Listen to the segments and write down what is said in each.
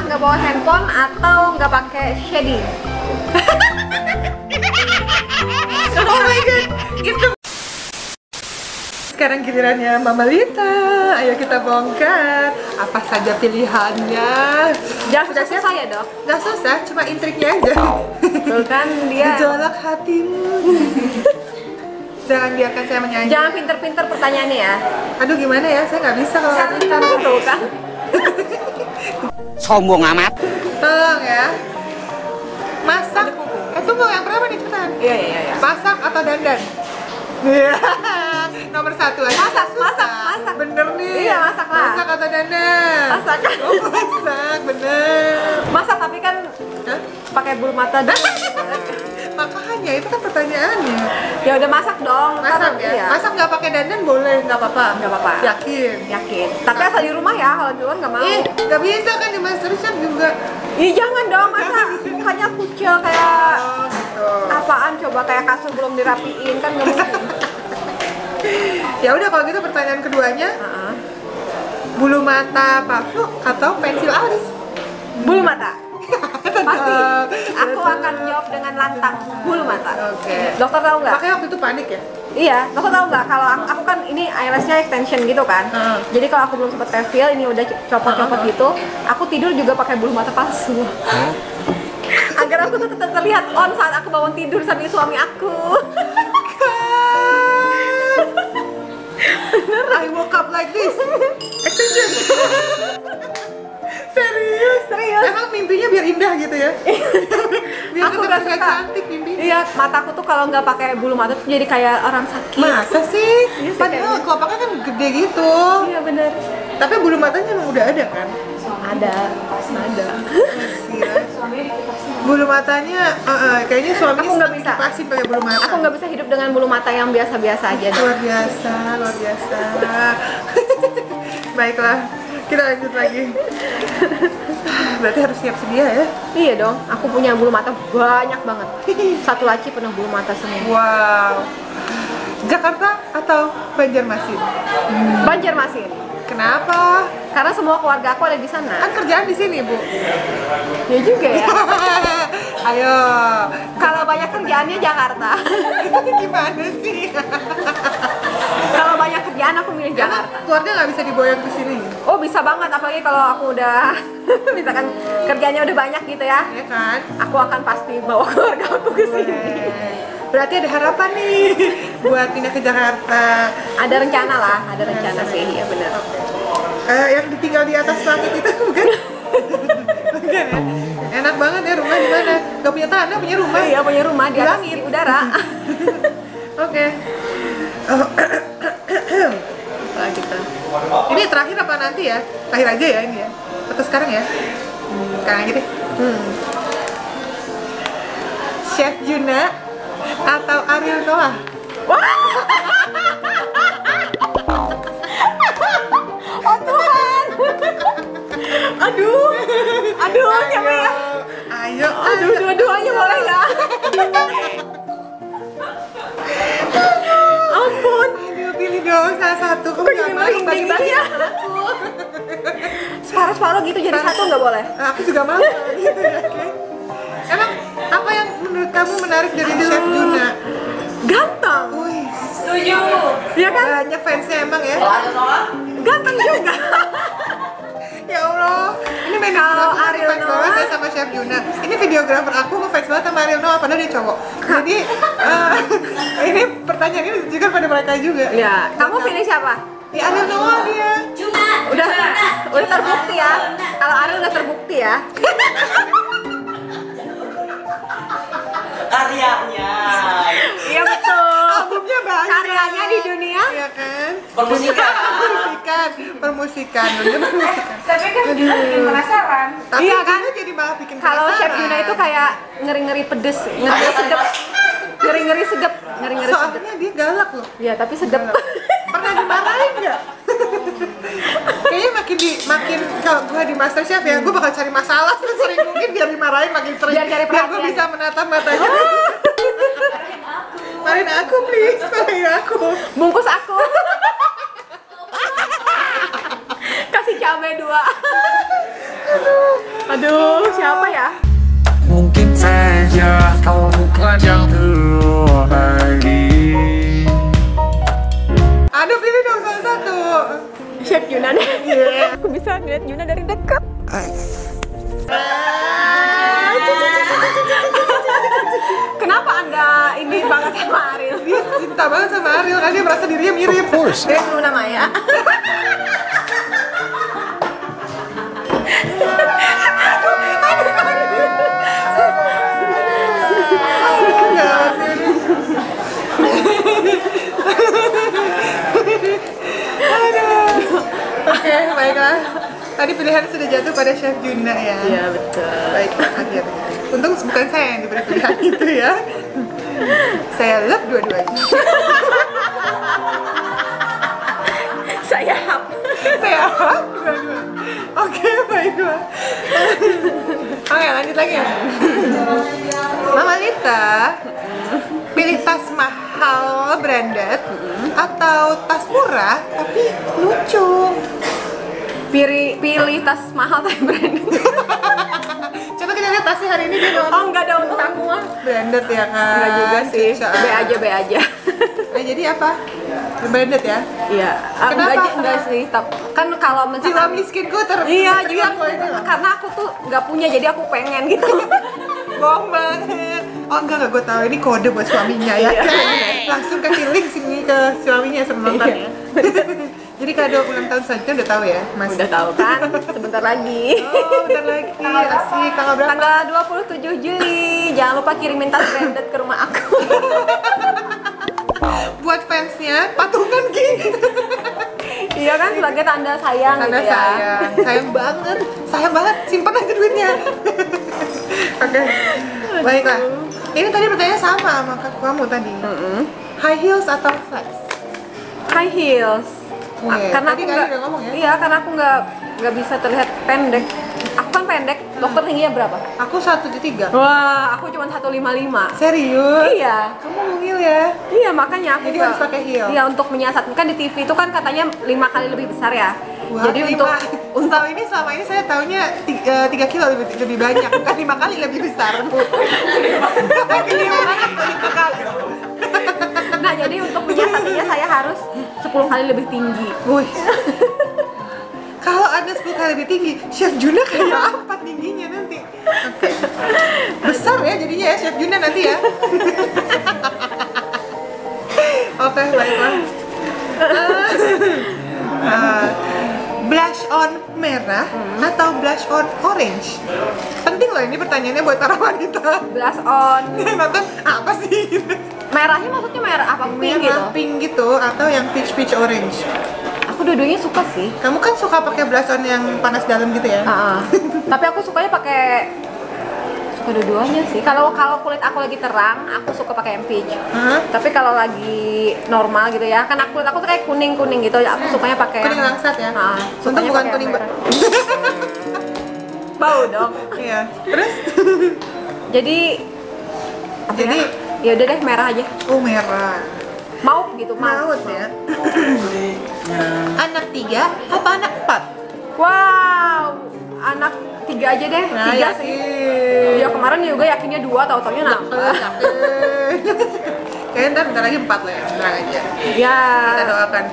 rumah nggak bawa handphone atau nggak pakai shading? Oh my god, itu. Sekarang gilirannya Mama Lita. Ayo kita bongkar apa saja pilihannya. Jangan susah-susah ya dok. Gak susah, cuma intriknya aja. Tuh kan dia. Gejolak hatimu. Jangan biarkan saya menyanyi. Jangan pinter-pinter pertanyaannya ya. Aduh gimana ya, saya nggak bisa kalau nggak pintar. Tuh kan. Sombong amat. Tolong ya. Masak. Tunggu yang berapa nih cepetan? Iya. Masak atau dandan? Iya. Nomor 1 aja. Masak. Bener nih. Iya, masak lah. Masak atau dandan? Masak. Oh, masak, bener. Masak tapi kan Hah? pakai bulu mata dulu. Makanya itu kan pertanyaannya. Ya udah masak dong. Masak ntar, ya? iya. Masak nggak pakai dandan boleh, nggak apa-apa. Nggak apa-apa. Yakin? Tapi asal di rumah ya, kalau di luar nggak mau. Nggak bisa kan di Masterchef juga. Ih jangan dong, masa mukanya kucil kayak Oh, gitu. apaan coba, kayak kasur belum dirapiin kan nggak mungkin. Ya udah kalau gitu pertanyaan keduanya, bulu mata palsu atau pensil alis? Bulu mata. Pasti. Aku akan jawab dengan lantang bulu mata. Oke. Dokter tahu nggak? Makanya waktu itu panik ya? Iya, dokter tahu nggak? Kalau aku kan ini eyelash-nya extension gitu kan. Jadi kalau aku belum sempat refill, ini udah copot-copot gitu, aku tidur juga pakai bulu mata palsu. Agar aku tetap terlihat on saat aku bangun tidur sambil suami aku. I woke up like this. Extension. Serius? Emang mimpinya biar indah gitu ya? Biar Aku tetap nggak terlihat suka. cantik mimpinya. Iya, mataku tuh kalau nggak pakai bulu mata tuh jadi kayak orang sakit. Masa sih? Iya sih, Padahal kayaknya. kelopaknya kan gede gitu. Iya bener. Tapi bulu matanya emang udah ada kan? Ada. Gila. Bulu matanya, kayaknya suaminya Aku nggak senang bisa. dikipasin pakai bulu mata. Aku nggak bisa hidup dengan bulu mata yang biasa-biasa aja. Luar biasa. Baiklah, kita lanjut lagi. Berarti harus siap sedia ya? Iya dong, aku punya bulu mata banyak banget. Satu laci penuh bulu mata semua. Wow. Jakarta atau Banjarmasin? Banjarmasin. Kenapa? Karena semua keluarga aku ada di sana. Kan kerjaan di sini, Bu. Ya juga ya. Ayo. Kalau banyak kerjaannya Jakarta. Gimana sih? Kalau banyak kerjaan aku milih Jakarta. Keluarga nggak bisa diboyong ke sini. Oh bisa banget, apalagi kalau aku udah misalkan kerjanya udah banyak gitu ya. Ya kan? Aku akan pasti bawa keluarga aku ke sini. Berarti ada harapan nih buat pindah ke Jakarta. Ada rencana lah, ada rencana sih, ya benar. Yang ditinggal di atas langit itu bukan? Bukan ya? Enak banget ya, rumah di mana? Gak punya tanah, punya rumah. Iya punya rumah di atas langit. di udara. Oke. Nah, gitu. Ini terakhir apa nanti ya? Terakhir aja ya ini ya? Atau sekarang ya? Sekarang aja deh. Chef Juna atau Ariel Noah? Oh Tuhan. Aduh siapa ya? Ayo. Aduh dua-duanya boleh nggak? Ampun. Ayo pilih dong salah satu. Kamu Kok jangan jadi malu merinding bagi ya? Separuh-separuh gitu jadi satu nggak boleh? Aku juga malu gitu ya. Oke. Emang apa yang menurut kamu menarik dari Chef Juna? Ganteng. Wih, Setuju. Iya kan? banyak fansnya emang ya. Ganteng juga. Ya Allah, ini main Kalau aku Ariel fans Noah- banget ya sama Chef Juna. Ini videografer aku ngefans banget sama Ariel Noah, padahal dia cowok. Jadi ini pertanyaan ini ditujukan pada mereka juga. Ya, kamu pilih siapa? Ya Ariel Noah dia. Udah terbukti ya. Kalau Ariel udah terbukti ya. Karyanya. Iya betul. Albumnya banyak. Karyanya di dunia. Iya kan? Permusikan. Permusikan. Dia permusikan. Tapi kan kita bikin penasaran. Tapi Iya kan? Juna jadi malah bikin Kalau Chef penasaran. Juna itu kayak ngeri-ngeri pedes, ngeri-ngeri sedep. Ngeri-ngeri sedep. Soalnya dia galak loh. Iya, tapi sedep. Pernah dimarahin nggak? Kayaknya makin kalau gue di Masterchef ya, gue bakal cari masalah sesering mungkin biar dimarahin makin sering. Biar cari gue perhatian. bisa menatap matanya. Marahin aku please, marahin aku. Bungkus aku. Kasih cabai 2. Aduh, siapa ya? Mungkin saja kau bukan yang dulu lagi. Aduh, pilih dong salah satu. Chef Yuna deh. Iya. Aku bisa ngeliat Yuna dari dekat. Kenapa Anda ini banget sama Ariel? Dia cinta banget sama Ariel, kan dia merasa dirinya mirip. Of course. Dia Luna Maya. Oke, baiklah. Tadi pilihan sudah jatuh pada Chef Juna ya. Iya betul. Baiklah, akhirnya. Untung bukan saya yang diberi pilihan itu ya. Saya love dua-duanya. Saya hap. Saya love dua-duanya. Oke, baiklah. Oke, lanjut lagi ya. Mama Lita, pilih tas mahal branded atau tas murah tapi lucu? Pilih tas mahal tapi branded. Coba kita lihat tasnya hari ini dia bawa. Oh enggak ada untuk aku mah. Branded ya kan? Enggak juga sih. Cica. B aja. Jadi apa? Branded ya? Iya. Kenapa? Enggak sih. Kan kalau Jiwa misalkan miskinku iya, jadi teriak loh ini loh. karena aku tuh nggak punya, jadi aku pengen gitu. Bohong banget. Oh enggak, gue tahu ini kode buat suaminya ya. Iya. Langsung kasih link sini ke suaminya sebelum nonton ya. Jadi kado ulang tahun selanjutnya udah tahu ya, Mas? Udah tahu kan? Sebentar lagi. Oh, bentar lagi. Asik. Tanggal berapa? Tanggal 27 Juli. Jangan lupa kirimin tas branded ke rumah aku. Buat fansnya patungan Ki. Iya kan, sebagai tanda sayang Tanda gitu ya. sayang banget, simpan aja duitnya. Oke, baiklah. Ini tadi pertanyaan sama kamu tadi. High heels atau flats? High heels. Oke, Karena tadi aku Kak nggak, udah ngomong ya? iya karena aku nggak bisa terlihat pendek. Aku kan pendek. Dokter tingginya berapa? Aku 173. Wah, aku cuma 155. Serius? Iya. Kamu mungil ya? Iya, makanya aku Jadi nggak- harus pakai heel? Iya, untuk menyiasat. Kan di TV itu kan katanya 5 kali lebih besar ya. Wah, Jadi selama ini saya taunya 3 kilo lebih banyak, bukan 5 kali lebih besar. Gede banget kalau 5 kali. Nah, jadi untuk menyiasatinya saya harus 10 kali lebih tinggi. Wih. Kalau ada 10 kali lebih tinggi, Chef Juna kayak apa tingginya nanti? Oke. Besar ya jadinya ya Chef Juna nanti ya. Oke, baiklah. Blush on merah atau blush on orange? Penting loh ini pertanyaannya buat para wanita. Blush on. Nonton apa sih? Merahnya maksudnya merah apa? Pink gitu. Merah pink gitu atau yang peach orange? Aku dua-duanya suka sih. Kamu kan suka pakai blush on yang panas dalam gitu ya? Tapi aku sukanya pakai suka dua-duanya sih. Kalau kulit aku lagi terang, aku suka pakai yang peach. Tapi kalau lagi normal gitu ya, kan kulit aku tuh kayak kuning gitu. Aku sukanya pakai Kuning yang langsat ya? Untung sukanya bukan pakai kuning yang merah. Bau dong. Iya. Terus? Jadi apa Jadi ya udah deh merah aja. oh merah. Mau gitu, Maut ya. Anak 3 apa anak 4? Wow, anak 3 aja deh. 3 sih. Ya kemarin juga yakinnya 2, tahu-taunya nambah. Kayaknya bentar lagi 4 lah ya, tenang aja. Ya. Kita doakan.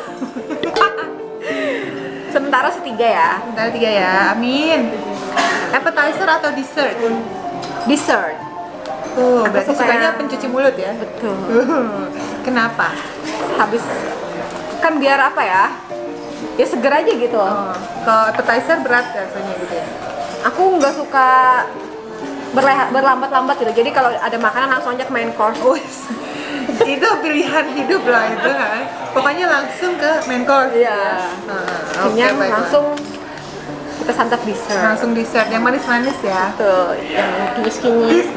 Sementara setiga ya. Bentar 3 ya, amin. Appetizer atau dessert? Dessert. Berarti suka sukanya yang- pencuci mulut ya? Betul. Kenapa? Habis kan biar apa ya? Ya seger aja gitu. Kalau appetizer berat rasanya gitu ya? Aku nggak suka berlambat-lambat gitu. Jadi kalau ada makanan langsung aja ke main course. Itu pilihan hidup lah itu kan. Pokoknya langsung ke main course. Iya. baiklah. Kenyang langsung kita santap dessert. Langsung dessert yang manis-manis ya. Tuh, yang kinyis-kinyis.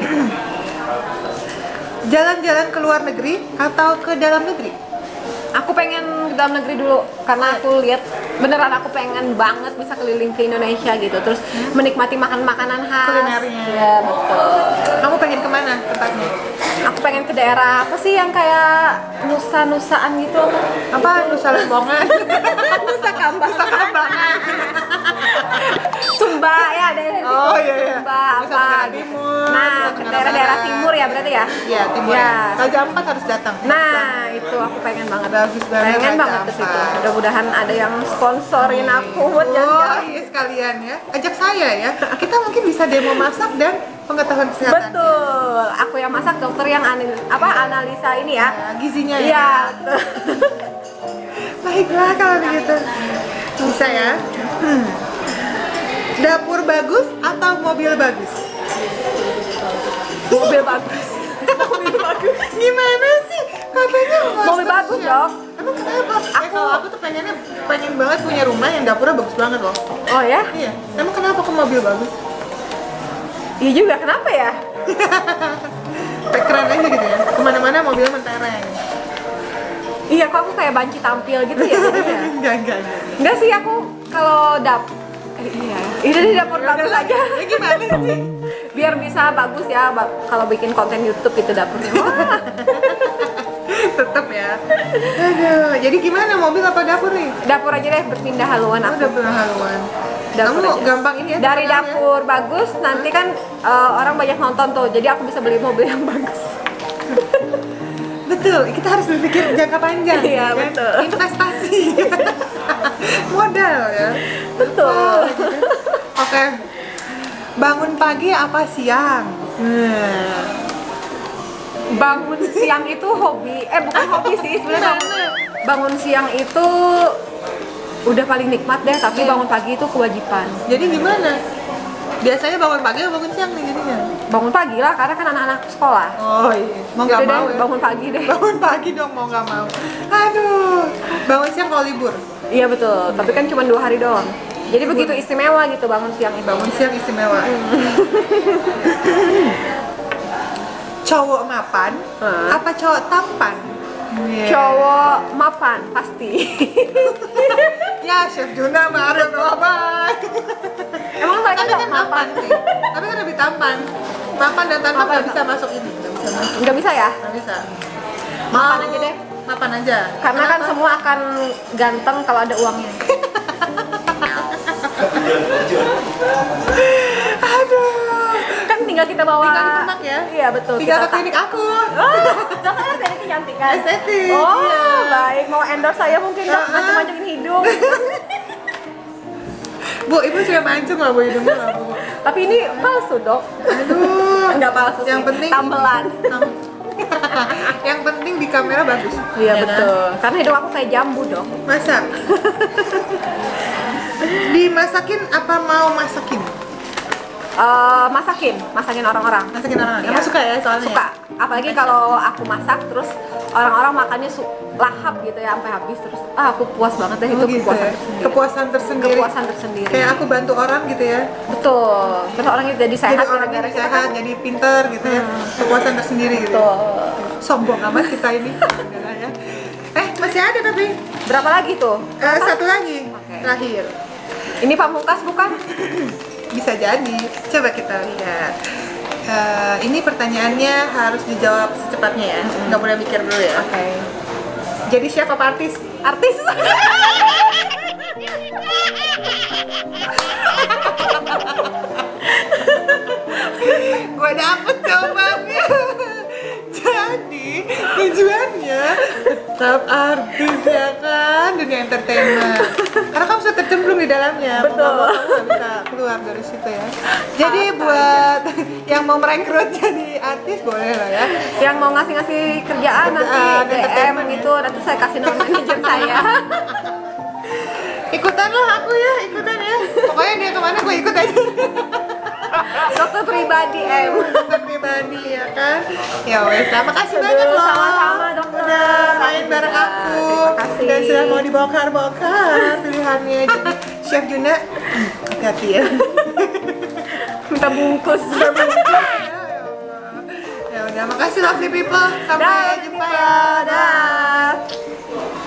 Jalan-jalan ke luar negeri atau ke dalam negeri? Aku pengen ke dalam negeri dulu karena aku lihat beneran aku pengen banget bisa keliling ke Indonesia gitu, terus menikmati makanan khas. Kulinernya. Iya betul. Kamu pengen kemana tempatnya? Aku pengen ke daerah apa sih yang kayak nusa-nusaan gitu Apa Nusa Lembongan? Nusa Kambangan. Nusa Kambangan. Sumba ya daerah situ. daerah-daerah timur ya berarti ya? Iya, timur. Ya. Raja Ampat harus datang. Nah, itu aku pengen banget. Bagus banget Pengen Raja banget ke situ. Ampat. Mudah-mudahan ada yang sponsorin aku buat Oh jalan-jalan. iya sekalian ya, ajak saya ya. Kita mungkin bisa demo masak dan pengetahuan kesehatan. Betul. Aku yang masak, dokter yang analisa ini ya. Ya, gizinya ya. Iya, betul. Baiklah kalau begitu. Bisa ya. Dapur bagus atau mobil bagus? Mobil bagus. Mobil bagus. Gimana sih? Katanya Mobil bagus, Dok. Emang kenapa? Kalau aku tuh pengen banget punya rumah yang dapurnya bagus banget loh. Oh ya? Iya. Emang kenapa ke mobil bagus? Iya juga, kenapa ya? Kayak keren aja gitu ya. Kemana-mana mobilnya mentereng. Iya, kok aku kayak banci tampil gitu ya jadinya. Enggak. Enggak sih, aku kalau iya. Ini di dapur bagus aja. Ya gimana sih? Biar bisa bagus ya kalau bikin konten YouTube itu dapurnya. Wah. Tetep ya. Aduh, jadi gimana mobil apa dapur nih? Dapur aja deh, berpindah haluan Aku aku. dapur haluan. Dapur Kamu aja. gampang ini ya? Dari terkenal ya? dapur bagus, nanti kan orang banyak nonton tuh, jadi aku bisa beli mobil yang bagus. Betul, kita harus berpikir jangka panjang. Iya, kan? betul. Investasi. Modal ya. Betul. Oke. Bangun pagi apa siang? Bangun siang itu hobi, bukan hobi sih sebenarnya. Bangun siang itu udah paling nikmat deh, tapi bangun pagi itu kewajiban. Jadi gimana? Biasanya bangun pagi atau bangun siang nih jadinya? Bangun pagi lah, karena kan anak-anak sekolah. Oh iya, mau nggak Yaudah mau deh, ya? bangun pagi deh. Bangun pagi dong, mau nggak mau. Aduh, bangun siang kalau libur. Iya betul, tapi kan cuma 2 hari doang. Jadi begitu istimewa gitu bangun siang itu. Bangun siang istimewa. Cowok mapan, apa cowok tampan? Yeah. Cowok mapan pasti. Ya, Chef Juna marah banget. Emang saya kan Tapi kan mapan mapan sih. Tapi kan lebih tampan. Mapan dan tampan Mapan. nggak bisa masuk ini. Nggak bisa masuk. Nggak bisa ya? Nggak bisa. Mapan aja deh. Mapan aja. Karena kan Kenapa? semua akan ganteng kalau ada uangnya. Aduh. Kan tinggal kita bawa. Tinggal di Demak ya? Iya betul. Tinggal ke kita klinik aku. Dok, saya kliniknya cantik kan? Estetik. Oh, Iya. baik. Mau endorse saya mungkin dok, macam-macam hidung. Bu, ibu sudah mancung lah bu hidungnya lah bu. Tapi ini palsu dok. Aduh. Enggak palsu Yang sih. penting Tambelan. Yang penting di kamera bagus. Iya Ya kan? betul. Karena hidung aku kayak jambu dok. Masak. Dimasakin apa mau masakin? Masakin orang-orang. Masakin orang-orang. Iya. Emang suka ya soalnya? Suka. Apalagi kalau aku masak terus orang-orang makannya lahap gitu ya sampai habis terus. Aku puas banget deh itu Gitu kepuasan ya? tersendiri. Kepuasan tersendiri. Kepuasan tersendiri. Kayak aku bantu orang gitu ya. Betul. Terus orangnya jadi sehat Jadi orang gara-gara jadi kita sehat, kan. jadi pinter gitu ya. Kepuasan tersendiri gitu. Betul. Sombong amat kita ini. Udah ya. Masih ada tapi Berapa lagi tuh? satu lagi Oke. terakhir. Ini pamungkas bukan? Bisa jadi. Coba kita lihat. Ini pertanyaannya harus dijawab secepatnya ya. Nggak boleh mikir dulu ya. Oke. Jadi chef apa artis? Artis. Gue dapet jawabannya. Jadi tujuannya tetap artis ya kan, dunia entertainment. Karena kamu sudah tercemplung di dalamnya. Mau Betul. nggak mau kamu nggak bisa keluar dari situ ya. Jadi buat yang mau merekrut jadi artis boleh lah ya. Yang mau ngasih kerjaan nanti Kerjaan, DM entertainment ya. gitu, nanti saya kasih nomor manajer saya. Ikutan lah aku ya, ikutan ya. Pokoknya dia kemana gue ikut aja. Dokter pribadi Dokter pribadi ya kan. Ya wes, makasih banyak loh. Sama-sama, dokter. Udah main bareng aku. Terima kasih. Dan sudah mau dibongkar-bongkar pilihannya. Jadi Chef Juna, hati-hati ya. Minta bungkus. Ya udah, makasih lovely people. Sampai Dah, jumpa people. ya. Dah.